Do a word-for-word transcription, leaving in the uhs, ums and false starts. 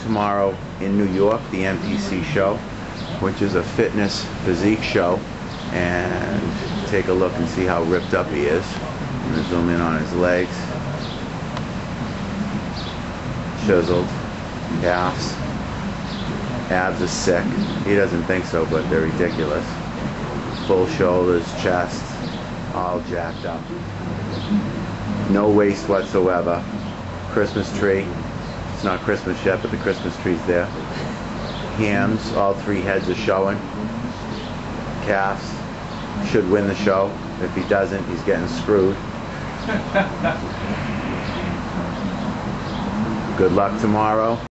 tomorrow in New York, the N P C show, which is a fitness physique show, and take a look and see how ripped up he is. I'm going to zoom in on his legs. Chiseled. Calves. Abs are sick. He doesn't think so, but they're ridiculous. Full shoulders, chest, all jacked up. No waist whatsoever. Christmas tree. It's not Christmas yet, but the Christmas tree's there. Hams, all three heads are showing. Calves. Should win the show. If he doesn't, he's getting screwed. Good luck tomorrow.